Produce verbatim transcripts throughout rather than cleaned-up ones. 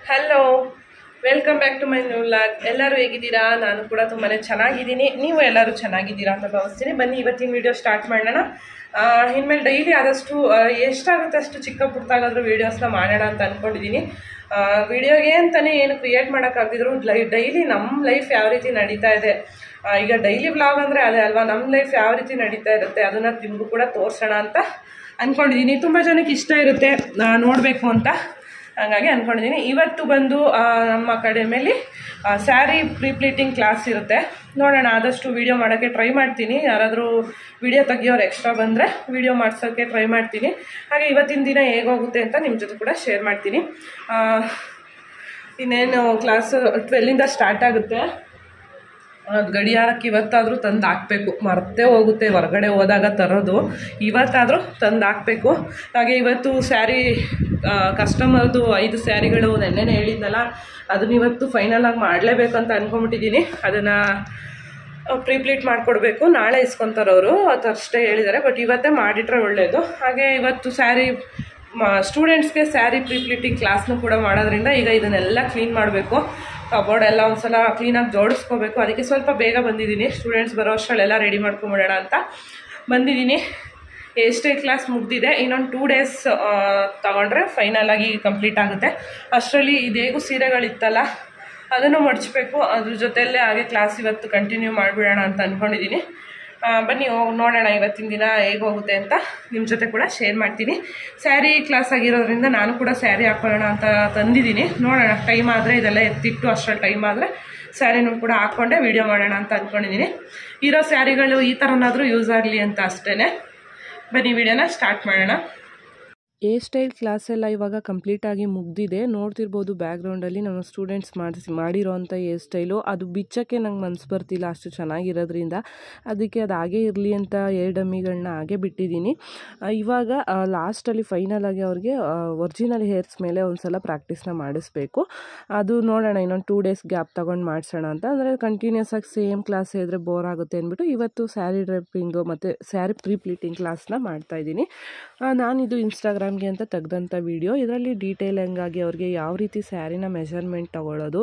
Hello, welcome back to my new vlog. ಎಲ್ಲರೂ ಹೇಗಿದ್ದೀರಾ? ನಾನು ಕೂಡ ತುಂಬಾ ಚೆನ್ನಾಗಿದ್ದೀನಿ. ನೀವು ಎಲ್ಲರೂ ಚೆನ್ನಾಗಿದ್ದೀರಾ ಅಂತ ಭಾವಿಸ್ತೀನಿ. ಬನ್ನಿ ಇವತ್ತಿನ ವಿಡಿಯೋ ಸ್ಟಾರ್ಟ್ ಮಾಡೋಣ. ಇನ್ಮೇಲೆ ಡೈಲಿ ಆದಷ್ಟು ಎಷ್ಟಾಗುತ್ತೆ ಅಷ್ಟು ಚಿಕ್ಕ ಪುಟ್ಟದಾಗಾದರೂ ವೀಡಿಯೋಸ್ನ ಮಾಡೋಣ ಅಂತ ಅಂದ್ಕೊಂಡಿದ್ದೀನಿ. ವಿಡಿಯೋಗೆ ಅಂತಲೇ ಏನು ಕ್ರಿಯೇಟ್ ಮಾಡೋಕ್ಕಾಗದಿದ್ರು ಲೈ ಡೈಲಿ ನಮ್ಮ ಲೈಫ್ ಯಾವ ರೀತಿ ನಡೀತಾ ಇದೆ, ಈಗ ಡೈಲಿ ವ್ಲಾಗ್ ಅಂದರೆ ಅದೇ ಅಲ್ವಾ, ನಮ್ಮ ಲೈಫ್ ಯಾವ ರೀತಿ ನಡೀತಾ ಇರುತ್ತೆ ಅದನ್ನು ನಿಮಗೂ ಕೂಡ ತೋರಿಸೋಣ ಅಂತ ಅಂದ್ಕೊಂಡಿದ್ದೀನಿ. ತುಂಬ ಜನಕ್ಕೆ ಇಷ್ಟ ಇರುತ್ತೆ ನೋಡಬೇಕು ಅಂತ, ಹಾಗಾಗಿ ಅಂದ್ಕೊಂಡಿದ್ದೀನಿ. ಇವತ್ತು ಬಂದು ನಮ್ಮ ಅಕಾಡೆಮಿಯಲ್ಲಿ ಸ್ಯಾರಿ ಪ್ರೀಪ್ಲೀಟಿಂಗ್ ಕ್ಲಾಸ್ ಇರುತ್ತೆ. ನೋಡೋಣ, ಆದಷ್ಟು ವೀಡಿಯೋ ಮಾಡೋಕ್ಕೆ ಟ್ರೈ ಮಾಡ್ತೀನಿ. ಯಾರಾದರೂ ವಿಡಿಯೋ ತೆಗಿಯೋರು ಎಕ್ಸ್ಟ್ರಾ ಬಂದರೆ ವಿಡಿಯೋ ಮಾಡ್ಸೋಕ್ಕೆ ಟ್ರೈ ಮಾಡ್ತೀನಿ. ಹಾಗೆ ಇವತ್ತಿನ ದಿನ ಹೇಗೋಗುತ್ತೆ ಅಂತ ನಿಮ್ಮ ಜೊತೆ ಕೂಡ ಶೇರ್ ಮಾಡ್ತೀನಿ. ಇನ್ನೇನು ಕ್ಲಾಸ್ ಟ್ವೆಲ್ಲಿಂದ ಸ್ಟಾರ್ಟ್ ಆಗುತ್ತೆ. ಅದು ಗಡಿಯಾರಕ್ಕೆ ಇವತ್ತಾದರೂ ತಂದು ಹಾಕಬೇಕು, ಮರ್ತೇ ಹೋಗುತ್ತೆ ಹೊರಗಡೆ ಹೋದಾಗ ತರೋದು. ಇವತ್ತಾದರೂ ತಂದು ಹಾಕಬೇಕು. ಹಾಗೆ ಇವತ್ತು ಸ್ಯಾರಿ ಕಸ್ಟಮರ್ದು ಐದು ಸ್ಯಾರಿಗಳು ನೆನ್ನೆನೇ ಹೇಳಿದ್ನಲ್ಲ, ಅದನ್ನ ಇವತ್ತು ಫೈನಲಾಗಿ ಮಾಡಲೇಬೇಕು ಅಂತ ಅಂದ್ಕೊಂಬಿಟ್ಟಿದ್ದೀನಿ. ಅದನ್ನು ಪ್ರೀಪ್ಲೀಟ್ ಮಾಡಿಕೊಡ್ಬೇಕು, ನಾಳೆ ಇಸ್ಕೊತಾರವರು, ಅದು ಅಷ್ಟೇ ಹೇಳಿದ್ದಾರೆ. ಬಟ್ ಇವತ್ತೇ ಮಾಡಿಟ್ರೆ ಒಳ್ಳೆಯದು. ಹಾಗೆ ಇವತ್ತು ಸ್ಯಾರಿ ಸ್ಟೂಡೆಂಟ್ಸ್ಗೆ ಸ್ಯಾರಿ ಪ್ರೀಪ್ಲೀಟಿಂಗ್ ಕ್ಲಾಸ್ನೂ ಕೂಡ ಮಾಡೋದ್ರಿಂದ ಈಗ ಇದನ್ನೆಲ್ಲ ಕ್ಲೀನ್ ಮಾಡಬೇಕು. ಕಬೋರ್ಡ್ ಎಲ್ಲ ಒಂದು ಸಲ ಕ್ಲೀನಾಗಿ ಜೋಡಿಸ್ಕೋಬೇಕು. ಅದಕ್ಕೆ ಸ್ವಲ್ಪ ಬೇಗ ಬಂದಿದ್ದೀನಿ. ಸ್ಟೂಡೆಂಟ್ಸ್ ಬರೋ ಅಷ್ಟರಲ್ಲೆಲ್ಲ ರೆಡಿ ಮಾಡ್ಕೊಂಬಿಡೋಣ ಅಂತ ಬಂದಿದ್ದೀನಿ. ಎಷ್ಟೇ ಕ್ಲಾಸ್ ಮುಗ್ದಿದೆ, ಇನ್ನೊಂದು ಟೂ ಡೇಸ್ ತಗೊಂಡ್ರೆ ಫೈನಲಾಗಿ ಕಂಪ್ಲೀಟ್ ಆಗುತ್ತೆ. ಅಷ್ಟರಲ್ಲಿ ಇದೇಗೂ ಸೀರೆಗಳಿತ್ತಲ್ಲ ಅದನ್ನು ಮಡಚಬೇಕು. ಅದ್ರ ಜೊತೆಯಲ್ಲೇ ಹಾಗೆ ಕ್ಲಾಸ್ ಇವತ್ತು ಕಂಟಿನ್ಯೂ ಮಾಡಿಬಿಡೋಣ ಅಂತ ಅಂದ್ಕೊಂಡಿದ್ದೀನಿ. ಬನ್ನಿ ನೋಡೋಣ ಇವತ್ತಿನ ದಿನ ಹೇಗೆ ಹೋಗುತ್ತೆ ಅಂತ ನಿಮ್ಮ ಜೊತೆ ಕೂಡ ಶೇರ್ ಮಾಡ್ತೀನಿ. ಸ್ಯಾರಿ ಕ್ಲಾಸ್ ಆಗಿರೋದ್ರಿಂದ ನಾನು ಕೂಡ ಸ್ಯಾರಿ ಹಾಕೊಳ್ಳೋಣ ಅಂತ ತಂದಿದ್ದೀನಿ. ನೋಡೋಣ, ಟೈಮ್ ಆದರೆ ಇದೆಲ್ಲ ಎತ್ತಿಟ್ಟು ಅಷ್ಟರಲ್ಲಿ ಟೈಮ್ ಆದರೆ ಸ್ಯಾರಿನೂ ಕೂಡ ಹಾಕ್ಕೊಂಡೆ ವೀಡಿಯೋ ಮಾಡೋಣ ಅಂತ ಅಂದ್ಕೊಂಡಿದ್ದೀನಿ. ಇರೋ ಸ್ಯಾರಿಗಳು ಈ ಥರನಾದರೂ ಯೂಸ್ ಆಗಲಿ ಅಂತ ಅಷ್ಟೇ. ಬನ್ನಿ ವಿಡಿಯೋನ ಸ್ಟಾರ್ಟ್ ಮಾಡೋಣ. ಏ ಸ್ಟೈಲ್ ಕ್ಲಾಸೆಲ್ಲ ಇವಾಗ ಕಂಪ್ಲೀಟಾಗಿ ಮುಗ್ದಿದೆ. ನೋಡ್ತಿರ್ಬೋದು ಬ್ಯಾಕ್ಗ್ರೌಂಡಲ್ಲಿ ನಮ್ಮ ಸ್ಟೂಡೆಂಟ್ಸ್ ಮಾಡಿಸಿ ಮಾಡಿರೋವಂಥ ಏರ್ ಸ್ಟೈಲು. ಅದು ಬಿಚ್ಚೋಕ್ಕೆ ನಂಗೆ ಮನಸ್ಸು ಬರ್ತಿಲ್ಲ, ಅಷ್ಟು ಚೆನ್ನಾಗಿರೋದ್ರಿಂದ ಅದಕ್ಕೆ ಅದು ಹಾಗೇ ಇರಲಿ ಅಂತ ಏರ್ ಡಮ್ಮಿಗಳನ್ನ ಹಾಗೆ ಬಿಟ್ಟಿದ್ದೀನಿ. ಇವಾಗ ಲಾಸ್ಟಲ್ಲಿ ಫೈನಲಾಗಿ ಅವ್ರಿಗೆ ಒರಿಜಿನಲ್ ಹೇರ್ಸ್ ಮೇಲೆ ಒಂದು ಸಲ ಪ್ರಾಕ್ಟೀಸ್ನ ಮಾಡಿಸ್ಬೇಕು. ಅದು ನೋಡೋಣ, ಇನ್ನೊಂದು ಟೂ ಡೇಸ್ ಗ್ಯಾಪ್ ತೊಗೊಂಡು ಮಾಡಿಸೋಣ ಅಂತ. ಅಂದರೆ ಕಂಟಿನ್ಯೂಸ್ ಆಗಿ ಸೇಮ್ ಕ್ಲಾಸ್ ಇದ್ದರೆ ಬೋರ್ ಆಗುತ್ತೆ ಅಂದ್ಬಿಟ್ಟು ಇವತ್ತು ಸ್ಯಾರಿ ಡ್ರೆಪ್ಪಿಂಗು ಮತ್ತು ಸ್ಯಾರಿ ಪ್ರೀಪ್ಲೀಟಿಂಗ್ ಕ್ಲಾಸ್ನ ಮಾಡ್ತಾಯಿದ್ದೀನಿ. ನಾನಿದು ಇನ್ಸ್ಟಾಗ್ರಾಮ್ ಅಂತ ತೆಗೆದಂಥ ವಿಡಿಯೋ. ಇದರಲ್ಲಿ ಡೀಟೇಲ್ ಹೆಂಗಾಗಿ ಅವ್ರಿಗೆ ಯಾವ ರೀತಿ ಸ್ಯಾರಿನ ಮೆಷರ್ಮೆಂಟ್ ತಗೊಳ್ಳೋದು,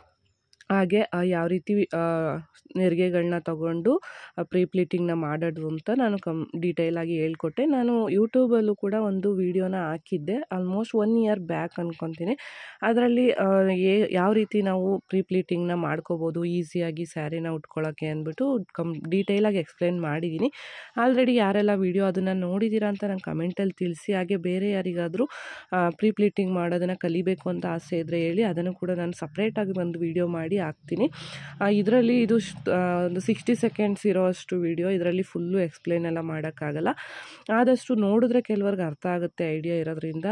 ಹಾಗೆ ಯಾವ ರೀತಿ ನೆರಿಗೆಗಳನ್ನ ತಗೊಂಡು ಪ್ರೀಪ್ಲೀಟಿಂಗ್ನ ಮಾಡೋದು ಅಂತ ನಾನು ಕಮ್ ಡೀಟೇಲಾಗಿ ಹೇಳ್ಕೊಟ್ಟೆ. ನಾನು ಯೂಟ್ಯೂಬಲ್ಲೂ ಕೂಡ ಒಂದು ವಿಡಿಯೋನ ಹಾಕಿದ್ದೆ, ಆಲ್ಮೋಸ್ಟ್ ಒನ್ ಇಯರ್ ಬ್ಯಾಕ್ ಅಂದ್ಕೊತೀನಿ. ಅದರಲ್ಲಿ ಏ ಯಾವ ರೀತಿ ನಾವು ಪ್ರೀಪ್ಲೀಟಿಂಗ್ನ ಮಾಡ್ಕೋಬೋದು ಈಸಿಯಾಗಿ ಸ್ಯಾರಿನ ಉಟ್ಕೊಳ್ಳೋಕ್ಕೆ ಅಂದ್ಬಿಟ್ಟು ಕಮ್ ಡೀಟೇಲಾಗಿ ಎಕ್ಸ್ಪ್ಲೇನ್ ಮಾಡಿದ್ದೀನಿ. ಆಲ್ರೆಡಿ ಯಾರೆಲ್ಲ ವಿಡಿಯೋ ಅದನ್ನು ನೋಡಿದ್ದೀರಾ ಅಂತ ನಂಗೆ ಕಮೆಂಟಲ್ಲಿ ತಿಳಿಸಿ. ಹಾಗೆ ಬೇರೆ ಯಾರಿಗಾದರೂ ಪ್ರೀಪ್ಲೀಟಿಂಗ್ ಮಾಡೋದನ್ನು ಕಲಿಬೇಕು ಅಂತ ಆಸೆ ಇದ್ದರೆ ಹೇಳಿ, ಅದನ್ನು ಕೂಡ ನಾನು ಸಪ್ರೇಟಾಗಿ ಒಂದು ವಿಡಿಯೋ ಮಾಡಿ ಹಾಕ್ತೀನಿ. ಇದರಲ್ಲಿ ಇದು ಒಂದು ಸಿಕ್ಸ್ಟಿ ಸೆಕೆಂಡ್ಸ್ ಇರೋ ಅಷ್ಟು ವಿಡಿಯೋ, ಇದರಲ್ಲಿ ಫುಲ್ಲು ಎಕ್ಸ್ಪ್ಲೇನ್ ಎಲ್ಲ ಮಾಡೋಕ್ಕಾಗಲ್ಲ. ಆದಷ್ಟು ನೋಡಿದ್ರೆ ಕೆಲವ್ರಿಗೆ ಅರ್ಥ ಆಗುತ್ತೆ ಐಡಿಯಾ ಇರೋದ್ರಿಂದ.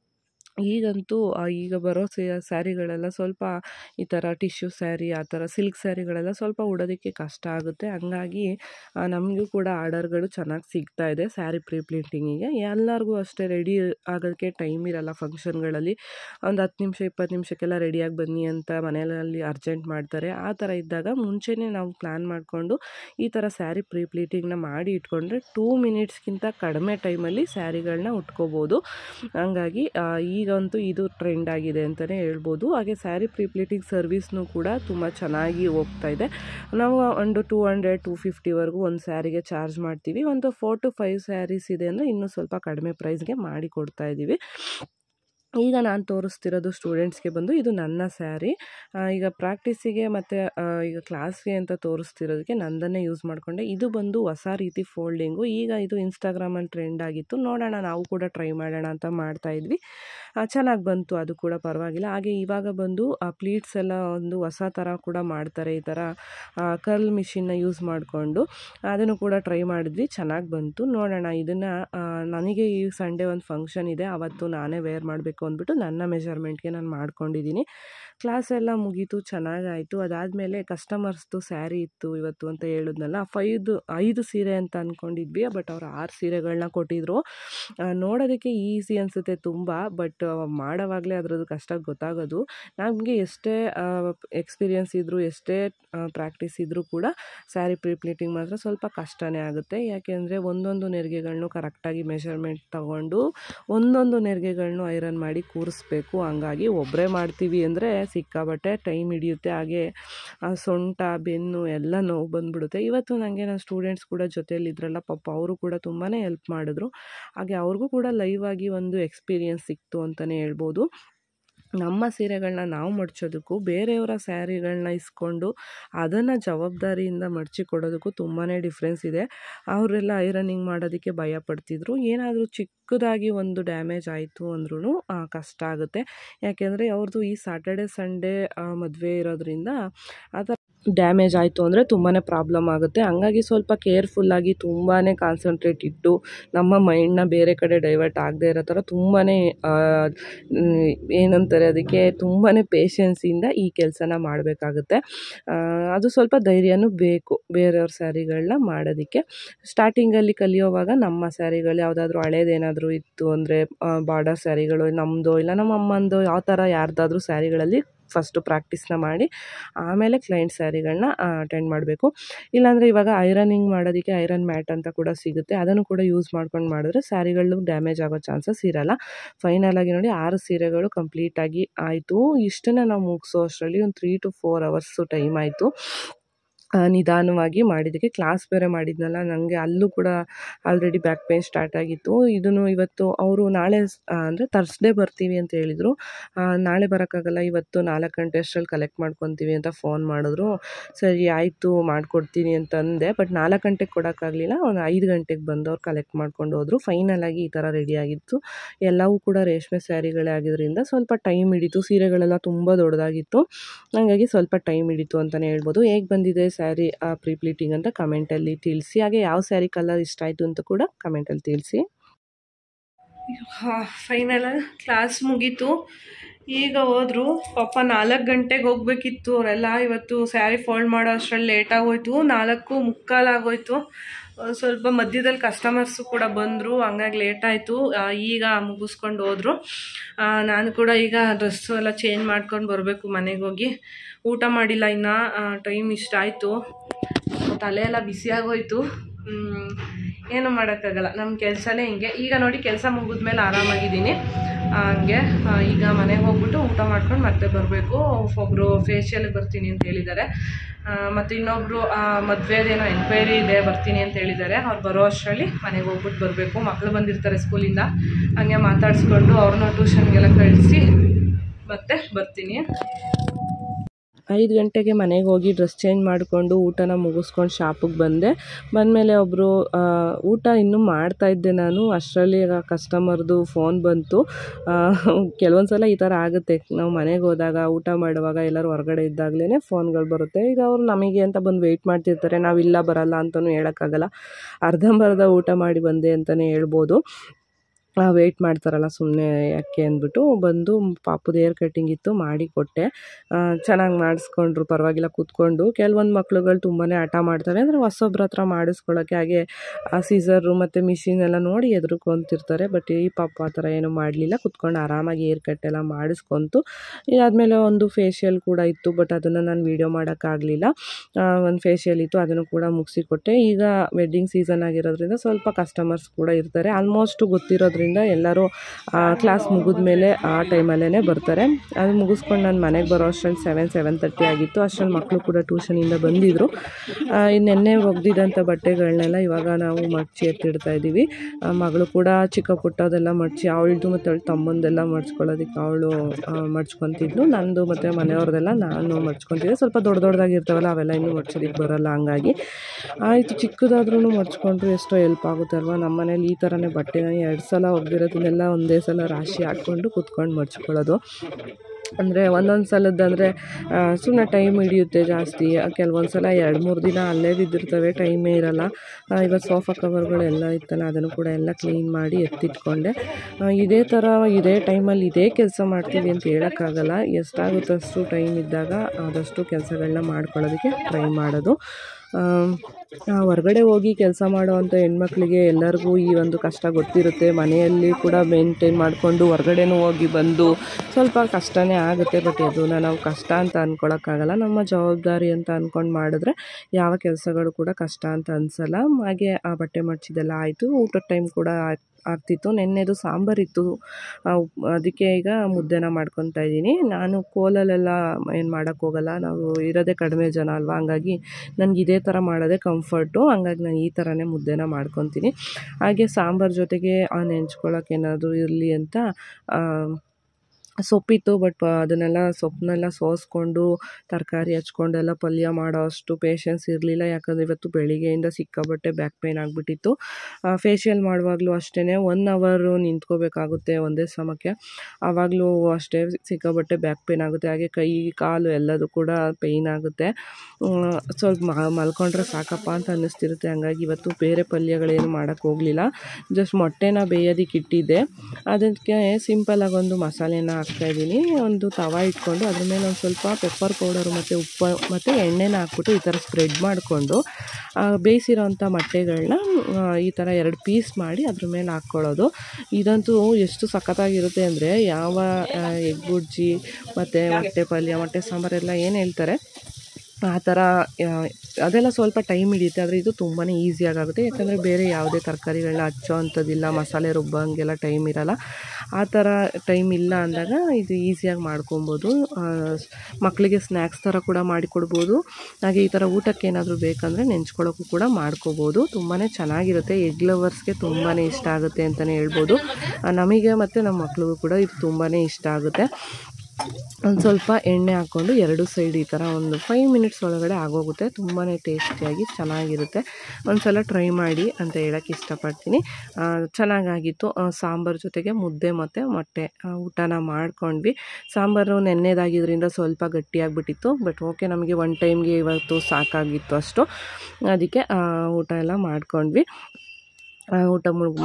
ಈಗಂತೂ ಈಗ ಬರೋ ಸ್ಯಾರಿಗಳೆಲ್ಲ ಸ್ವಲ್ಪ ಈ ಥರ ಟಿಶ್ಯೂ ಸ್ಯಾರಿ, ಆ ಥರ ಸಿಲ್ಕ್ ಸ್ಯಾರಿಗಳೆಲ್ಲ ಸ್ವಲ್ಪ ಉಡೋದಕ್ಕೆ ಕಷ್ಟ ಆಗುತ್ತೆ. ಹಂಗಾಗಿ ನಮಗೂ ಕೂಡ ಆರ್ಡರ್ಗಳು ಚೆನ್ನಾಗಿ ಸಿಗ್ತಾ ಇದೆ ಸ್ಯಾರಿ ಪ್ರೀಪ್ಲೀಟಿಂಗಿಗೆ. ಎಲ್ಲರಿಗೂ ಅಷ್ಟೇ ರೆಡಿ ಆಗೋಕ್ಕೆ ಟೈಮ್ ಇರಲ್ಲ. ಫಂಕ್ಷನ್ಗಳಲ್ಲಿ ಒಂದು ಹತ್ತು ನಿಮಿಷ ಇಪ್ಪತ್ತು ನಿಮಿಷಕ್ಕೆಲ್ಲ ರೆಡಿಯಾಗಿ ಬನ್ನಿ ಅಂತ ಮನೆಯಲ್ಲಿ ಅರ್ಜೆಂಟ್ ಮಾಡ್ತಾರೆ. ಆ ಥರ ಇದ್ದಾಗ ಮುಂಚೆನೇ ನಾವು ಪ್ಲ್ಯಾನ್ ಮಾಡಿಕೊಂಡು ಈ ಥರ ಸ್ಯಾರಿ ಪ್ರೀಪ್ಲೀಟಿಂಗ್ನ ಮಾಡಿ ಇಟ್ಕೊಂಡ್ರೆ ಟೂ ಮಿನಿಟ್ಸ್ಗಿಂತ ಕಡಿಮೆ ಟೈಮಲ್ಲಿ ಸ್ಯಾರಿಗಳನ್ನ ಉಟ್ಕೋಬೋದು. ಹಂಗಾಗಿ ಈಗ ಈಗಂತೂ ಇದು ಟ್ರೆಂಡ್ ಆಗಿದೆ ಅಂತಲೇ ಹೇಳ್ಬೋದು. ಹಾಗೆ ಸ್ಯಾರಿ ಪ್ರೀಪ್ಲೀಟಿಂಗ್ ಸರ್ವಿಸ್ನೂ ಕೂಡ ತುಂಬ ಚೆನ್ನಾಗಿ ಹೋಗ್ತಾ ಇದೆ. ನಾವು ಒಂದು ಟೂ ಹಂಡ್ರೆಡ್ ಟೂ ಫಿಫ್ಟಿವರೆಗೂ ಒಂದು ಸ್ಯಾರಿಗೆ ಚಾರ್ಜ್ ಮಾಡ್ತೀವಿ. ಒಂದು ಫೋರ್ ಟು ಫೈವ್ ಸ್ಯಾರೀಸ್ ಇದೆ ಅಂದರೆ ಇನ್ನೂ ಸ್ವಲ್ಪ ಕಡಿಮೆ ಪ್ರೈಸ್ಗೆ ಮಾಡಿ ಕೊಡ್ತಾ ಇದ್ದೀವಿ. ಈಗ ನಾನು ತೋರಿಸ್ತಿರೋದು ಸ್ಟೂಡೆಂಟ್ಸ್ಗೆ ಬಂದು ಇದು ನನ್ನ ಸ್ಯಾರಿ. ಈಗ ಪ್ರಾಕ್ಟೀಸಿಗೆ ಮತ್ತು ಈಗ ಕ್ಲಾಸ್ಗೆ ಅಂತ ತೋರಿಸ್ತಿರೋದಕ್ಕೆ ನಂದನ್ನೇ ಯೂಸ್ ಮಾಡಿಕೊಂಡೆ. ಇದು ಬಂದು ಹೊಸ ರೀತಿ ಫೋಲ್ಡಿಂಗು. ಈಗ ಇದು ಇನ್ಸ್ಟಾಗ್ರಾಮಲ್ಲಿ ಟ್ರೆಂಡ್ ಆಗಿತ್ತು, ನೋಡೋಣ ನಾವು ಕೂಡ ಟ್ರೈ ಮಾಡೋಣ ಅಂತ ಮಾಡ್ತಾಯಿದ್ವಿ. ಚೆನ್ನಾಗಿ ಬಂತು, ಅದು ಕೂಡ ಪರವಾಗಿಲ್ಲ. ಹಾಗೆ ಇವಾಗ ಬಂದು ಆ ಪ್ಲೀಟ್ಸ್ ಎಲ್ಲ ಒಂದು ಹೊಸ ಥರ ಕೂಡ ಮಾಡ್ತಾರೆ, ಈ ಥರ ಕರ್ಲ್ ಮಿಷಿನ್ನ ಯೂಸ್ ಮಾಡಿಕೊಂಡು. ಅದನ್ನು ಕೂಡ ಟ್ರೈ ಮಾಡಿದ್ವಿ, ಚೆನ್ನಾಗಿ ಬಂತು. ನೋಡೋಣ, ಇದನ್ನು ನನಗೆ ಈ ಸಂಡೇ ಒಂದು ಫಂಕ್ಷನ್ ಇದೆ, ಅವತ್ತು ನಾನೇ ವೇರ್ ಮಾಡಬೇಕು ಅಂದ್ಬಿಟ್ಟು ನನ್ನ ಮೆಜರ್ಮೆಂಟ್ಗೆ ನಾನು ಮಾಡ್ಕೊಂಡಿದ್ದೀನಿ. ಕ್ಲಾಸ್ ಎಲ್ಲ ಮುಗೀತು, ಚೆನ್ನಾಗಾಯಿತು. ಅದಾದಮೇಲೆ ಕಸ್ಟಮರ್ಸ್ದು ಸ್ಯಾರಿ ಇತ್ತು ಇವತ್ತು ಅಂತ ಹೇಳಿದ್ನಲ್ಲ, ಫೈದು ಐದು ಸೀರೆ ಅಂತ ಅಂದ್ಕೊಂಡಿದ್ವಿ, ಬಟ್ ಅವ್ರು ಆರು ಸೀರೆಗಳನ್ನ ಕೊಟ್ಟಿದ್ರು. ನೋಡೋದಕ್ಕೆ ಈಸಿ ಅನಿಸುತ್ತೆ ತುಂಬ, ಬಟ್ ಮಾಡೋವಾಗಲೇ ಅದರದ್ದು ಕಷ್ಟ ಗೊತ್ತಾಗೋದು. ನಮಗೆ ಎಷ್ಟೇ ಎಕ್ಸ್ಪೀರಿಯನ್ಸ್ ಇದ್ದರೂ, ಎಷ್ಟೇ ಪ್ರಾಕ್ಟೀಸ್ ಇದ್ದರೂ ಕೂಡ ಸ್ಯಾರಿ ಪ್ರೀ ಪ್ಲೀಟಿಂಗ್ ಮಾತ್ರ ಸ್ವಲ್ಪ ಕಷ್ಟನೇ ಆಗುತ್ತೆ. ಯಾಕೆಂದರೆ ಒಂದೊಂದು ನೆರಿಗೆಗಳನ್ನು ಕರೆಕ್ಟಾಗಿ ಮೆಷರ್ಮೆಂಟ್ ತಗೊಂಡು ಒಂದೊಂದು ನೆರಿಗೆಗಳನ್ನು ಐರನ್ ಮಾಡಿ ಕೂರಿಸ್ಬೇಕು. ಹಂಗಾಗಿ ಒಬ್ಬರೇ ಮಾಡ್ತೀವಿ ಅಂದರೆ ಸಿಕ್ಕಾಬಟ್ಟೆ ಟೈಮ್ ಹಿಡಿಯುತ್ತೆ. ಹಾಗೆ ಸೊಂಟ, ಬೆನ್ನು ಎಲ್ಲ ನೋವು ಬಂದುಬಿಡುತ್ತೆ. ಇವತ್ತು ನನಗೆ ನನ್ನ ಸ್ಟೂಡೆಂಟ್ಸ್ ಕೂಡ ಜೊತೆಯಲ್ಲಿದ್ರಲ್ಲ, ಪಾಪ ಅವರು ಕೂಡ ತುಂಬಾ ಹೆಲ್ಪ್ ಮಾಡಿದ್ರು. ಹಾಗೆ ಅವ್ರಿಗೂ ಕೂಡ ಲೈವ್ ಆಗಿ ಒಂದು ಎಕ್ಸ್ಪೀರಿಯನ್ಸ್ ಸಿಕ್ತು ಅಂತಲೇ ಹೇಳ್ಬೋದು. ನಮ್ಮ ಸೀರೆಗಳನ್ನ ನಾವು ಮಡ್ಚೋದಕ್ಕೂ ಬೇರೆಯವರ ಸ್ಯಾರಿಗಳನ್ನ ಇಸ್ಕೊಂಡು ಅದನ್ನು ಜವಾಬ್ದಾರಿಯಿಂದ ಮಡಚಿ ಕೊಡೋದಕ್ಕೂ ತುಂಬಾ ಡಿಫ್ರೆನ್ಸ್ ಇದೆ. ಅವರೆಲ್ಲ ಐರನ್ನಿಂಗ್ ಮಾಡೋದಕ್ಕೆ ಭಯ ಪಡ್ತಿದ್ರು. ಏನಾದರೂ ಚಿಕ್ಕದಾಗಿ ಒಂದು ಡ್ಯಾಮೇಜ್ ಆಯಿತು ಅಂದ್ರೂ ಕಷ್ಟ ಆಗುತ್ತೆ. ಯಾಕೆಂದರೆ ಅವ್ರದ್ದು ಈ ಸ್ಯಾಟರ್ಡೆ ಸಂಡೇ ಮದುವೆ ಇರೋದ್ರಿಂದ ಆ ಡ್ಯಾಮೇಜ್ ಆಯಿತು ಅಂದರೆ ತುಂಬಾ ಪ್ರಾಬ್ಲಮ್ ಆಗುತ್ತೆ. ಹಂಗಾಗಿ ಸ್ವಲ್ಪ ಕೇರ್ಫುಲ್ಲಾಗಿ ತುಂಬಾ ಕಾನ್ಸಂಟ್ರೇಟ್ ಇಟ್ಟು ನಮ್ಮ ಮೈಂಡನ್ನ ಬೇರೆ ಕಡೆ ಡೈವರ್ಟ್ ಆಗದೆ ಇರೋ ಥರ ತುಂಬಾ ಏನಂತಾರೆ ಅದಕ್ಕೆ ತುಂಬಾ ಪೇಷನ್ಸಿಂದ ಈ ಕೆಲಸನ ಮಾಡಬೇಕಾಗುತ್ತೆ. ಅದು ಸ್ವಲ್ಪ ಧೈರ್ಯನೂ ಬೇಕು ಬೇರೆಯವ್ರ ಸ್ಯಾರಿಗಳನ್ನ ಮಾಡೋದಕ್ಕೆ. ಸ್ಟಾರ್ಟಿಂಗಲ್ಲಿ ಕಲಿಯೋವಾಗ ನಮ್ಮ ಸ್ಯಾರಿಗಳು ಯಾವುದಾದ್ರೂ ಹಳೇದೇನಾದರೂ ಇತ್ತು ಅಂದರೆ ಬಾರ್ಡರ್ ಸ್ಯಾರಿಗಳು ನಮ್ಮದು ಇಲ್ಲ ನಮ್ಮ ಅಮ್ಮಂದು ಯಾವ ಥರ ಯಾರ್ದಾದ್ರೂ ಸ್ಯಾರಿಗಳಲ್ಲಿ ಫಸ್ಟು ಪ್ರಾಕ್ಟೀಸ್ನ ಮಾಡಿ ಆಮೇಲೆ ಕ್ಲೈಂಟ್ ಸ್ಯಾರಿಗಳನ್ನ ಅಟೆಂಡ್ ಮಾಡಬೇಕು. ಇಲ್ಲಾಂದರೆ ಇವಾಗ ಐರನ್ನಿಂಗ್ ಮಾಡೋದಕ್ಕೆ ಐರನ್ ಮ್ಯಾಟ್ ಅಂತ ಕೂಡ ಸಿಗುತ್ತೆ, ಅದನ್ನು ಕೂಡ ಯೂಸ್ ಮಾಡ್ಕೊಂಡು ಮಾಡಿದ್ರೆ ಸ್ಯಾರಿಗಳು ಡ್ಯಾಮೇಜ್ ಆಗೋ ಚಾನ್ಸಸ್ ಇರೋಲ್ಲ. ಫೈನಲಾಗಿ ನೋಡಿ ಆರು ಸೀರೆಗಳು ಕಂಪ್ಲೀಟಾಗಿ ಆಯಿತು. ಇಷ್ಟನ್ನು ನಾವು ಮುಗಿಸೋ ಅಷ್ಟರಲ್ಲಿ ಒಂದು three to four hours time ಆಯಿತು. ನಿಧಾನವಾಗಿ ಮಾಡಿದ್ದಕ್ಕೆ ಕ್ಲಾಸ್ ಬೇರೆ ಮಾಡಿದ್ನಲ್ಲ, ನನಗೆ ಅಲ್ಲೂ ಕೂಡ ಆಲ್ರೆಡಿ ಬ್ಯಾಕ್ ಪೇನ್ ಸ್ಟಾರ್ಟ್ ಆಗಿತ್ತು. ಇದನ್ನು ಇವತ್ತು ಅವರು ನಾಳೆ ಅಂದರೆ ತರ್ಸ್ಡೇ ಬರ್ತೀವಿ ಅಂತ ಹೇಳಿದರು. ನಾಳೆ ಬರೋಕ್ಕಾಗಲ್ಲ, ಇವತ್ತು ನಾಲ್ಕು ಗಂಟೆ ಅಷ್ಟರಲ್ಲಿ ಕಲೆಕ್ಟ್ ಮಾಡ್ಕೊತೀವಿ ಅಂತ ಫೋನ್ ಮಾಡಿದ್ರು. ಸರಿ ಆಯಿತು ಮಾಡಿಕೊಡ್ತೀನಿ ಅಂತಂದೆ, ಬಟ್ ನಾಲ್ಕು ಗಂಟೆಗೆ ಕೊಡೋಕ್ಕಾಗಲಿಲ್ಲ. ಒಂದು ಐದು ಗಂಟೆಗೆ ಬಂದವ್ರು ಕಲೆಕ್ಟ್ ಮಾಡ್ಕೊಂಡು ಹೋದರು. ಫೈನಲಾಗಿ ಈ ಥರ ರೆಡಿಯಾಗಿತ್ತು. ಎಲ್ಲವೂ ಕೂಡ ರೇಷ್ಮೆ ಸ್ಯಾರಿಗಳೇ ಆಗಿದ್ದರಿಂದ ಸ್ವಲ್ಪ ಟೈಮ್ ಹಿಡಿತು. ಸೀರೆಗಳೆಲ್ಲ ತುಂಬ ದೊಡ್ಡದಾಗಿತ್ತು, ಹಾಗಾಗಿ ಸ್ವಲ್ಪ ಟೈಮ್ ಹಿಡಿತು ಅಂತಲೇ ಹೇಳ್ಬೋದು. ಹೇಗೆ ಬಂದಿದೆ ಸ್ಯಾರಿ ಪ್ರೀ ಪ್ಲೀಟಿಂಗ್ ಅಂತ ಕಮೆಂಟಲ್ಲಿ ತಿಳಿಸಿ. ಹಾಗೆ ಯಾವ ಸ್ಯಾರಿ ಕಲರ್ ಇಷ್ಟ ಆಯಿತು ಅಂತ ಕೂಡ ಕಮೆಂಟಲ್ಲಿ ತಿಳಿಸಿ. ಫೈನಲ್ ಕ್ಲಾಸ್ ಮುಗೀತು, ಈಗ ಹೋದರು. ಪಾಪ ನಾಲ್ಕು ಗಂಟೆಗೆ ಹೋಗ್ಬೇಕಿತ್ತು ಅವರೆಲ್ಲ. ಇವತ್ತು ಸ್ಯಾರಿ ಫೋಲ್ಡ್ ಮಾಡೋ ಅಷ್ಟರಲ್ಲಿ ಲೇಟಾಗೋಯ್ತು, ನಾಲ್ಕು ಮುಕ್ಕಾಲಾಗೋಯ್ತು. ಸ್ವಲ್ಪ ಮಧ್ಯದಲ್ಲಿ ಕಸ್ಟಮರ್ಸು ಕೂಡ ಬಂದರು, ಹಂಗಾಗಿ ಲೇಟಾಯಿತು. ಈಗ ಮುಗಿಸ್ಕೊಂಡು ಹೋದರು. ನಾನು ಕೂಡ ಈಗ ಡ್ರೆಸ್ಸು ಎಲ್ಲ ಚೇಂಜ್ ಮಾಡ್ಕೊಂಡು ಬರಬೇಕು ಮನೆಗೆ ಹೋಗಿ. ಊಟ ಮಾಡಿಲ್ಲ ಇನ್ನು, ಟೈಮ್ ಇಷ್ಟ ಆಯಿತು. ತಲೆ ಎಲ್ಲ ಬಿಸಿಯಾಗೋಯ್ತು. ಏನೂ ಮಾಡೋಕ್ಕಾಗಲ್ಲ, ನಮ್ಮ ಕೆಲಸನೇ ಹಿಂಗೆ. ಈಗ ನೋಡಿ ಕೆಲಸ ಮುಗಿದ್ಮೇಲೆ ಆರಾಮಾಗಿದ್ದೀನಿ. ಹಂಗೆ ಈಗ ಮನೆಗೆ ಹೋಗ್ಬಿಟ್ಟು ಊಟ ಮಾಡ್ಕೊಂಡು ಮತ್ತೆ ಬರಬೇಕು. ಒಬ್ಬರು ಫೇಶಿಯಲ್ಗೆ ಬರ್ತೀನಿ ಅಂತ ಹೇಳಿದ್ದಾರೆ, ಮತ್ತು ಇನ್ನೊಬ್ಬರು ಮದುವೆದೇನೋ ಎನ್ಕ್ವೈರಿ ಇದೆ ಬರ್ತೀನಿ ಅಂತ ಹೇಳಿದ್ದಾರೆ. ಅವ್ರು ಬರೋ ಅಷ್ಟರಲ್ಲಿ ಮನೆಗೆ ಹೋಗ್ಬಿಟ್ಟು ಬರಬೇಕು. ಮಕ್ಕಳು ಬಂದಿರ್ತಾರೆ ಸ್ಕೂಲಿಂದ, ಹಂಗೆ ಮಾತಾಡಿಸ್ಕೊಂಡು ಅವ್ರನ್ನ ಟ್ಯೂಷನ್ಗೆಲ್ಲ ಕಳಿಸಿ ಮತ್ತೆ ಬರ್ತೀನಿ. ಐದು ಗಂಟೆಗೆ ಮನೆಗೆ ಹೋಗಿ ಡ್ರೆಸ್ ಚೇಂಜ್ ಮಾಡಿಕೊಂಡು ಊಟನ ಮುಗಿಸ್ಕೊಂಡು ಶಾಪಿಗೆ ಬಂದೆ. ಬಂದಮೇಲೆ ಒಬ್ಬರು ಊಟ ಇನ್ನೂ ಮಾಡ್ತಾಯಿದ್ದೆ ನಾನು, ಅಷ್ಟರಲ್ಲಿ ಕಸ್ಟಮರ್ದು ಫೋನ್ ಬಂತು. ಕೆಲವೊಂದು ಸಲ ಈ ಥರ ಆಗುತ್ತೆ, ನಾವು ಮನೆಗೆ ಹೋದಾಗ ಊಟ ಮಾಡುವಾಗ ಎಲ್ಲರೂ ಹೊರಗಡೆ ಇದ್ದಾಗಲೇ ಫೋನ್ಗಳು ಬರುತ್ತೆ. ಈಗ ಅವರು ನಮಗೆ ಅಂತ ಬಂದು ವೆಯ್ಟ್ ಮಾಡ್ತಿರ್ತಾರೆ, ನಾವಿಲ್ಲ ಬರಲ್ಲ ಅಂತಲೂ ಹೇಳೋಕ್ಕಾಗಲ್ಲ. ಅರ್ಧಂಬರ್ಧ ಊಟ ಮಾಡಿ ಬಂದೆ ಅಂತಲೇ ಹೇಳ್ಬೋದು. ವೆಯ್ಟ್ ಮಾಡ್ತಾರಲ್ಲ ಸುಮ್ಮನೆ ಯಾಕೆ ಅಂದ್ಬಿಟ್ಟು ಬಂದು ಪಾಪುದು ಏರ್ ಕಟ್ಟಿಂಗ್ ಇತ್ತು, ಮಾಡಿ ಕೊಟ್ಟೆ. ಚೆನ್ನಾಗಿ ಮಾಡಿಸ್ಕೊಂಡ್ರು, ಪರವಾಗಿಲ್ಲ ಕೂತ್ಕೊಂಡು. ಕೆಲವೊಂದು ಮಕ್ಳುಗಳು ತುಂಬಾ ಹಠ ಮಾಡ್ತಾರೆ, ಅಂದರೆ ಹೊಸೊಬ್ರ ಹತ್ರ ಮಾಡಿಸ್ಕೊಳ್ಳೋಕ್ಕೆ. ಹಾಗೆ ಸೀಸರು ಮತ್ತು ಮಿಷಿನ್ ಎಲ್ಲ ನೋಡಿ ಎದುರ್ಕೊಂತಿರ್ತಾರೆ. ಬಟ್ ಈ ಪಾಪ ಆ ಥರ ಏನೂ ಮಾಡಲಿಲ್ಲ, ಕೂತ್ಕೊಂಡು ಆರಾಮಾಗಿ ಏರ್ ಕಟ್ಟೆಲ್ಲ ಮಾಡಿಸ್ಕೊಂತು. ಇದಾದಮೇಲೆ ಒಂದು ಫೇಶಿಯಲ್ ಕೂಡ ಇತ್ತು, ಬಟ್ ಅದನ್ನು ನಾನು ವೀಡಿಯೋ ಮಾಡೋಕ್ಕಾಗಲಿಲ್ಲ. ಒಂದು ಫೇಶಿಯಲ್ ಇತ್ತು, ಅದನ್ನು ಕೂಡ ಮುಗಿಸಿ ಕೊಟ್ಟೆ. ಈಗ ವೆಡ್ಡಿಂಗ್ ಸೀಸನ್ ಆಗಿರೋದ್ರಿಂದ ಸ್ವಲ್ಪ ಕಸ್ಟಮರ್ಸ್ ಕೂಡ ಇರ್ತಾರೆ. ಆಲ್ಮೋಸ್ಟ್ ಗೊತ್ತಿರೋದ್ರಿಂದ ಎಲ್ಲರೂ ಕ್ಲಾಸ್ ಮುಗಿದ ಮೇಲೆ ಆ ಟೈಮಲ್ಲೇ ಬರ್ತಾರೆ. ಅದು ಮುಗಿಸ್ಕೊಂಡು ನಾನು ಮನೆಗೆ ಬರೋ ಅಷ್ಟರಲ್ಲಿ ಸೆವೆನ್ ಸೆವೆನ್ ತರ್ಟಿ ಆಗಿತ್ತು. ಅಷ್ಟರಲ್ಲಿ ಮಕ್ಕಳು ಕೂಡ ಟ್ಯೂಷನಿಂದ ಬಂದಿದ್ದರು. ನೆನ್ನೆ ಒಗ್ದಿದ್ದಂಥ ಬಟ್ಟೆಗಳನ್ನೆಲ್ಲ ಇವಾಗ ನಾವು ಮಡಚಿ ಎತ್ತಿಡ್ತಾ ಇದ್ದೀವಿ. ಮಗಳು ಕೂಡ ಚಿಕ್ಕ ಪುಟ್ಟದೆಲ್ಲ ಮಡಚಿ ಅವಳದು ಮತ್ತು ಅವಳು ತಮ್ಮಂದೆಲ್ಲ ಮಡ್ಚ್ಕೊಳ್ಳೋದಕ್ಕೆ ಅವಳು ಮಡ್ಚ್ಕೊತಿದ್ಲು. ನಂದು ಮತ್ತು ಮನೆಯವ್ರದ್ದೆಲ್ಲ ನಾನು ಮಡ್ಚ್ಕೊತಿದ್ದೆ. ಸ್ವಲ್ಪ ದೊಡ್ಡ ದೊಡ್ಡದಾಗಿರ್ತಾವಲ್ಲ ಅವೆಲ್ಲ ಇನ್ನೂ ಮಡ್ಚೋದಕ್ಕೆ ಬರೋಲ್ಲ, ಹಂಗಾಗಿ ಆಯಿತು ಚಿಕ್ಕದಾದ್ರೂ ಮಡ್ಚ್ಕೊಂಡ್ರೆ ಎಷ್ಟೋ ಹೆಲ್ಪ್ ಆಗುತ್ತೆ ಅಲ್ವಾ. ನಮ್ಮ ಮನೇಲಿ ಈ ಥರನೇ ಬಟ್ಟೆನ ಎರಡು ಸಲ ಒಗ್ದಿರೋದನ್ನೆಲ್ಲ ಒಂದೇ ಸಲ ರಾಶಿ ಹಾಕ್ಕೊಂಡು ಕೂತ್ಕೊಂಡು ಮಡ್ಚ್ಕೊಳ್ಳೋದು. ಅಂದರೆ ಒಂದೊಂದು ಸಲದ್ದಂದರೆ ಸುಮ್ಮನೆ ಟೈಮ್ ಹಿಡಿಯುತ್ತೆ ಜಾಸ್ತಿ, ಕೆಲವೊಂದು ಸಲ ಎರಡು ಮೂರು ದಿನ ಅಲ್ಲೇ ಬಿದ್ದಿರ್ತವೆ, ಟೈಮೇ ಇರೋಲ್ಲ. ಇವತ್ತು ಸೋಫಾ ಕವರ್ಗಳೆಲ್ಲ ಇತ್ತಲ್ಲ ಅದನ್ನು ಕೂಡ ಎಲ್ಲ ಕ್ಲೀನ್ ಮಾಡಿ ಎತ್ತಿಟ್ಕೊಂಡೆ. ಇದೇ ಥರ ಇದೇ ಟೈಮಲ್ಲಿ ಇದೇ ಕೆಲಸ ಮಾಡ್ತೀವಿ ಅಂತ ಹೇಳೋಕ್ಕಾಗಲ್ಲ. ಎಷ್ಟಾಗುತ್ತೋ ಅಷ್ಟು ಟೈಮ್ ಇದ್ದಾಗ ಆದಷ್ಟು ಕೆಲಸಗಳನ್ನ ಮಾಡ್ಕೊಳ್ಳೋದಕ್ಕೆ ಟ್ರೈ ಮಾಡೋದು. ಹೊರಗಡೆ ಹೋಗಿ ಕೆಲಸ ಮಾಡೋವಂಥ ಹೆಣ್ಮಕ್ಳಿಗೆ ಎಲ್ಲರಿಗೂ ಈ ಒಂದು ಕಷ್ಟ ಗೊತ್ತಿರುತ್ತೆ. ಮನೆಯಲ್ಲಿ ಕೂಡ ಮೇಂಟೈನ್ ಮಾಡಿಕೊಂಡು ಹೊರಗಡೆನೂ ಹೋಗಿ ಬಂದು ಸ್ವಲ್ಪ ಕಷ್ಟನೇ ಆಗುತ್ತೆ. ಬಟ್ ಅದನ್ನು ನಾವು ಕಷ್ಟ ಅಂತ ಅಂದ್ಕೊಳಕ್ಕಾಗಲ್ಲ. ನಮ್ಮ ಜವಾಬ್ದಾರಿ ಅಂತ ಅಂದ್ಕೊಂಡು ಮಾಡಿದ್ರೆ ಯಾವ ಕೆಲಸಗಳು ಕೂಡ ಕಷ್ಟ ಅಂತ ಅನಿಸಲ್ಲ. ಹಾಗೆ ಆ ಬಟ್ಟೆ ಮಡ್ಚಿದೆಲ್ಲ ಆಯಿತು. ಊಟದ ಟೈಮ್ ಕೂಡ ಆಗ್ತಿತ್ತು. ನೆನ್ನೆದು ಸಾಂಬಾರಿತ್ತು, ಅದಕ್ಕೆ ಈಗ ಮುದ್ದೆನ ಮಾಡ್ಕೊತಾ ಇದ್ದೀನಿ. ನಾನು ಕೋಲಲ್ಲೆಲ್ಲ ಏನು ಮಾಡೋಕ್ಕೋಗಲ್ಲ, ನಾವು ಇರೋದೇ ಕಡಿಮೆ ಜನ ಅಲ್ವಾ, ಹಂಗಾಗಿ ನನಗೆ ಇದೇ ಥರ ಮಾಡೋದೇ ಕಂಫರ್ಟು. ಹಂಗಾಗಿ ನಾನು ಈ ಥರನೇ ಮುದ್ದೆನ ಮಾಡ್ಕೊತೀನಿ. ಹಾಗೆ ಸಾಂಬಾರು ಜೊತೆಗೆ ನೆಂಚ್ಕೊಳ್ಳೋಕೆ ಏನಾದರೂ ಇರಲಿ ಅಂತ ಸೊಪ್ಪಿತ್ತು. ಬಟ್ ಅದನ್ನೆಲ್ಲ ಸೊಪ್ಪನ್ನೆಲ್ಲ ಸೋಸ್ಕೊಂಡು ತರಕಾರಿ ಹಚ್ಕೊಂಡೆಲ್ಲ ಪಲ್ಯ ಮಾಡೋ ಅಷ್ಟು ಪೇಷನ್ಸ್ ಇರಲಿಲ್ಲ. ಯಾಕಂದರೆ ಇವತ್ತು ಬೆಳಿಗ್ಗೆಯಿಂದ ಸಿಕ್ಕಾಬಟ್ಟೆ ಬ್ಯಾಕ್ ಪೇಯ್ನ್ ಆಗಿಬಿಟ್ಟಿತ್ತು. ಫೇಶಿಯಲ್ ಮಾಡುವಾಗಲೂ ಅಷ್ಟೇ ಒನ್ ಅವರು ನಿಂತ್ಕೋಬೇಕಾಗುತ್ತೆ ಒಂದೇ ಸಮಕ್ಕೆ. ಆವಾಗಲೂ ಅಷ್ಟೇ ಸಿಕ್ಕಾಬಟ್ಟೆ ಬ್ಯಾಕ್ ಪೇಯ್ನ್ ಆಗುತ್ತೆ. ಹಾಗೆ ಕೈ ಕಾಲು ಎಲ್ಲದೂ ಕೂಡ ಪೇಯ್ನ್ ಆಗುತ್ತೆ. ಸ್ವಲ್ಪ ಮಲ್ಕೊಂಡ್ರೆ ಸಾಕಪ್ಪ ಅಂತ ಅನ್ನಿಸ್ತಿರುತ್ತೆ. ಹಂಗಾಗಿ ಇವತ್ತು ಬೇರೆ ಪಲ್ಯಗಳೇನು ಮಾಡೋಕ್ಕೆ ಹೋಗಲಿಲ್ಲ. ಜಸ್ಟ್ ಮೊಟ್ಟೆನ ಬೇಯೋದಕ್ಕೆ ಇಟ್ಟಿದ್ದೆ. ಅದಕ್ಕೆ ಸಿಂಪಲಾಗಿ ಒಂದು ಮಸಾಲೆನ ಹಾಕ್ತಾಯಿದ್ದೀನಿ. ಒಂದು ತವ ಇಟ್ಕೊಂಡು ಅದ್ರ ಮೇಲೆ ಒಂದು ಸ್ವಲ್ಪ ಪೆಪ್ಪರ್ ಪೌಡರು ಮತ್ತು ಉಪ್ಪು ಮತ್ತು ಎಣ್ಣೆನ ಹಾಕ್ಬಿಟ್ಟು ಈ ಥರ ಸ್ಪ್ರೆಡ್ ಮಾಡಿಕೊಂಡು ಬೇಯಿಸಿರೋಂಥ ಮೊಟ್ಟೆಗಳನ್ನ ಈ ಥರ ಎರಡು ಪೀಸ್ ಮಾಡಿ ಅದ್ರ ಮೇಲೆ ಹಾಕ್ಕೊಳ್ಳೋದು. ಇದಂತೂ ಎಷ್ಟು ಸಖತ್ತಾಗಿರುತ್ತೆ ಅಂದರೆ, ಯಾವ ಎಗ್ ಬುರ್ಜಿ ಮತ್ತು ಮೊಟ್ಟೆ ಪಲ್ಯ, ಮೊಟ್ಟೆ ಸಾಂಬಾರೆಲ್ಲ ಏನು ಹೇಳ್ತಾರೆ ಆ ಥರ ಅದೆಲ್ಲ ಸ್ವಲ್ಪ ಟೈಮ್ ಹಿಡಿಯುತ್ತೆ. ಆದರೆ ಇದು ತುಂಬಾ ಈಸಿಯಾಗುತ್ತೆ. ಯಾಕಂದರೆ ಬೇರೆ ಯಾವುದೇ ತರಕಾರಿಗಳನ್ನ ಹಚ್ಚೋ ಅಂಥದ್ದಿಲ್ಲ, ಮಸಾಲೆ ರುಬ್ಬಂಗೆಲ್ಲ ಟೈಮ್ ಇರೋಲ್ಲ. ಆ ಥರ ಟೈಮ್ ಇಲ್ಲ ಅಂದಾಗ ಇದು ಈಸಿಯಾಗಿ ಮಾಡ್ಕೊಬೋದು. ಮಕ್ಕಳಿಗೆ ಸ್ನ್ಯಾಕ್ಸ್ ಥರ ಕೂಡ ಮಾಡಿಕೊಡ್ಬೋದು. ಹಾಗೆ ಈ ಥರ ಊಟಕ್ಕೆ ಏನಾದರೂ ಬೇಕಂದರೆ ನೆಂಚ್ಕೊಳ್ಳೋಕ್ಕೂ ಕೂಡ ಮಾಡ್ಕೋಬೋದು. ತುಂಬಾ ಚೆನ್ನಾಗಿರುತ್ತೆ. ಎಗ್ ಲವರ್ಸ್ಗೆ ತುಂಬಾ ಇಷ್ಟ ಆಗುತ್ತೆ ಅಂತಲೇ ಹೇಳ್ಬೋದು. ನಮಗೆ ಮತ್ತು ನಮ್ಮ ಮಕ್ಳಿಗೂ ಕೂಡ ಇದು ತುಂಬಾ ಇಷ್ಟ ಆಗುತ್ತೆ. ಒಂದು ಸ್ವಲ್ಪ ಎಣ್ಣೆ ಹಾಕ್ಕೊಂಡು ಎರಡು ಸೈಡ್ ಈ ಥರ ಒಂದು ಫೈವ್ ಮಿನಿಟ್ಸ್ ಒಳಗಡೆ ಆಗೋಗುತ್ತೆ. ತುಂಬಾ ಟೇಸ್ಟಿಯಾಗಿ ಚೆನ್ನಾಗಿರುತ್ತೆ. ಒಂದು ಸಲ ಟ್ರೈ ಮಾಡಿ ಅಂತ ಹೇಳೋಕ್ಕೆ ಇಷ್ಟಪಡ್ತೀನಿ. ಚೆನ್ನಾಗಾಗಿತ್ತು. ಸಾಂಬಾರು ಜೊತೆಗೆ ಮುದ್ದೆ ಮತ್ತು ಮೊಟ್ಟೆ ಊಟನ ಮಾಡ್ಕೊಂಡ್ವಿ. ಸಾಂಬಾರು ನೆನ್ನೆದಾಗಿದ್ದರಿಂದ ಸ್ವಲ್ಪ ಗಟ್ಟಿಯಾಗಿಬಿಟ್ಟಿತ್ತು. ಬಟ್ ಓಕೆ, ನಮಗೆ ಒನ್ ಟೈಮ್ಗೆ ಇವತ್ತು ಸಾಕಾಗಿತ್ತು ಅಷ್ಟು. ಅದಕ್ಕೆ ಊಟ ಎಲ್ಲ ಮಾಡ್ಕೊಂಡ್ವಿ. ಊಟ ಮುಳುಗು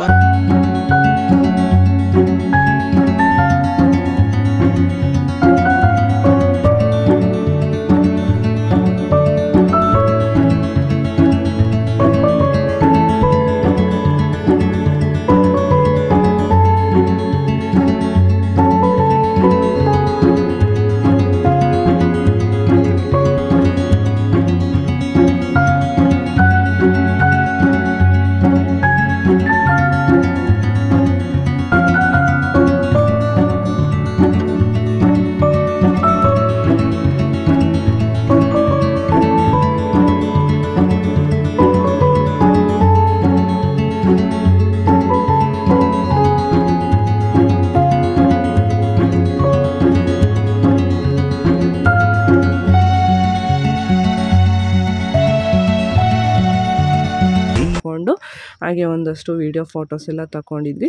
ಹಾಗೆ ಒಂದಷ್ಟು ವೀಡಿಯೋ ಫೋಟೋಸ್ ಎಲ್ಲ ತಗೊಂಡಿದ್ವಿ.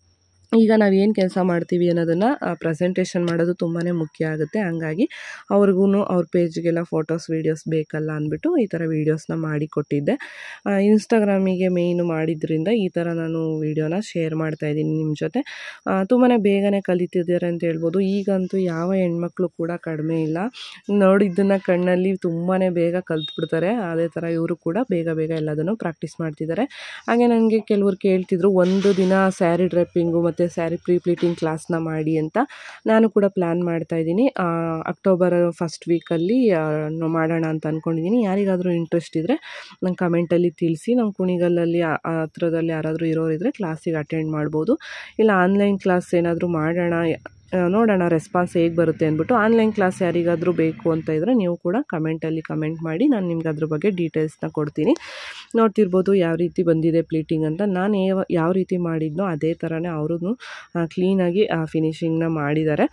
ಈಗ ನಾವು ಏನು ಕೆಲಸ ಮಾಡ್ತೀವಿ ಅನ್ನೋದನ್ನು ಪ್ರೆಸೆಂಟೇಷನ್ ಮಾಡೋದು ತುಂಬಾ ಮುಖ್ಯ ಆಗುತ್ತೆ. ಹಂಗಾಗಿ ಅವ್ರಿಗೂ ಅವ್ರ ಪೇಜ್ಗೆಲ್ಲ ಫೋಟೋಸ್ ವೀಡಿಯೋಸ್ ಬೇಕಲ್ಲ ಅಂದ್ಬಿಟ್ಟು ಈ ಥರ ವೀಡಿಯೋಸ್ನ ಮಾಡಿ ಕೊಟ್ಟಿದ್ದೆ. ಇನ್ಸ್ಟಾಗ್ರಾಮಿಗೆ ಮೇಯ್ನು ಮಾಡಿದ್ರಿಂದ ಈ ಥರ ನಾನು ವೀಡಿಯೋನ ಶೇರ್ ಮಾಡ್ತಾಯಿದ್ದೀನಿ ನಿಮ್ಮ ಜೊತೆ. ತುಂಬಾ ಬೇಗನೆ ಕಲಿತಿದ್ದಾರೆ ಅಂತ ಹೇಳ್ಬೋದು. ಈಗಂತೂ ಯಾವ ಹೆಣ್ಮಕ್ಳು ಕೂಡ ಕಡಿಮೆ ಇಲ್ಲ. ನೋಡಿದ್ದನ್ನು ಕಣ್ಣಲ್ಲಿ ತುಂಬಾ ಬೇಗ ಕಲ್ತ್ಬಿಡ್ತಾರೆ. ಅದೇ ಥರ ಇವರು ಕೂಡ ಬೇಗ ಬೇಗ ಎಲ್ಲದನ್ನು ಪ್ರಾಕ್ಟೀಸ್ ಮಾಡ್ತಿದ್ದಾರೆ. ಹಾಗೆ ನನಗೆ ಕೆಲವ್ರು ಕೇಳ್ತಿದ್ರು, ಒಂದು ದಿನ ಸ್ಯಾರಿ ಡ್ರೆಪ್ಪಿಂಗು ಮತ್ತು ಸ್ಯಾರಿ ಪ್ರೀ ಪ್ಲೀಟಿಂಗ್ ಕ್ಲಾಸ್ನ ಮಾಡಿ ಅಂತ. ನಾನು ಕೂಡ ಪ್ಲ್ಯಾನ್ ಮಾಡ್ತಾಯಿದ್ದೀನಿ. ಅಕ್ಟೋಬರ್ ಫಸ್ಟ್ ವೀಕಲ್ಲಿ ಮಾಡೋಣ ಅಂತ ಅಂದ್ಕೊಂಡಿದ್ದೀನಿ. ಯಾರಿಗಾದರೂ ಇಂಟ್ರೆಸ್ಟ್ ಇದ್ದರೆ ನಂಗೆ ಕಮೆಂಟಲ್ಲಿ ತಿಳಿಸಿ. ನಮ್ಮ ಕುಣಿಗಲ್ಲಲ್ಲಿ ಹತ್ರದಲ್ಲಿ ಯಾರಾದರೂ ಇರೋರಿದ್ದರೆ ಕ್ಲಾಸಿಗೆ ಅಟೆಂಡ್ ಮಾಡ್ಬೋದು. ಇಲ್ಲ ಆನ್ಲೈನ್ ಕ್ಲಾಸ್ ಏನಾದರೂ ಮಾಡೋಣ, ನೋಡೋಣ ರೆಸ್ಪಾನ್ಸ್ ಹೇಗೆ ಬರುತ್ತೆ ಅಂದ್ಬಿಟ್ಟು. ಆನ್ಲೈನ್ ಕ್ಲಾಸ್ ಯಾರಿಗಾದರೂ ಬೇಕು ಅಂತ ಇದ್ದರೆ ನೀವು ಕೂಡ ಕಮೆಂಟಲ್ಲಿ ಕಮೆಂಟ್ ಮಾಡಿ, ನಾನು ನಿಮ್ಗೆ ಅದ್ರ ಬಗ್ಗೆ ಡೀಟೇಲ್ಸ್ನ ಕೊಡ್ತೀನಿ. ನೋಡ್ತಿರ್ಬೋದು ಯಾವ ರೀತಿ ಬಂದಿದೆ ಪ್ಲೀಟಿಂಗ್ ಅಂತ. ನಾನು ಯಾವ ಯಾವ ರೀತಿ ಮಾಡಿದ್ನೋ ಅದೇ ಥರನೇ ಅವರು ಕ್ಲೀನಾಗಿ ಫಿನಿಶಿಂಗ್ನ ಮಾಡಿದ್ದಾರೆ.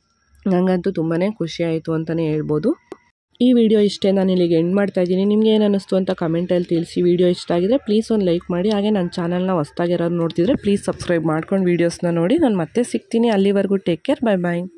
ನನಗಂತೂ ತುಂಬಾ ಖುಷಿ ಆಯಿತು ಅಂತಲೇ ಹೇಳ್ಬೋದು. ಈ ವಿಡಿಯೋ ಇಷ್ಟೇ, ನಾನು ಇಲ್ಲಿಗೆ ಎಂಡ್ ಮಾಡ್ತಾ ಇದ್ದೀನಿ. ನಿಮ್ಗೆ ಏನು ಅನ್ನಿಸ್ತು ಅಂತ ಕಮೆಂಟಲ್ಲಿ ತಿಳಿಸಿ. ವಿಡಿಯೋ ಇಷ್ಟ ಆಗಿದ್ರೆ ಪ್ಲೀಸ್ ಒಂದು ಲೈಕ್ ಮಾಡಿ. ಹಾಗೆ ನನ್ನ ಚಾನಲ್ನ ಹೊಸ್ದಾಗಿ ಯಾರಾದ್ರು ನೋಡ್ತಿದ್ರೆ ಪ್ಲೀಸ್ ಸಬ್ಸ್ಕ್ರೈಬ್ ಮಾಡ್ಕೊಂಡು ವೀಡಿಯೋಸ್ನ ನೋಡಿ. ನಾನು ಮತ್ತೆ ಸಿಗ್ತೀನಿ. ಅಲ್ಲಿವರೆಗೂ ಟೇಕ್ ಕೇರ್, ಬಾಯ್ ಬಾಯ್.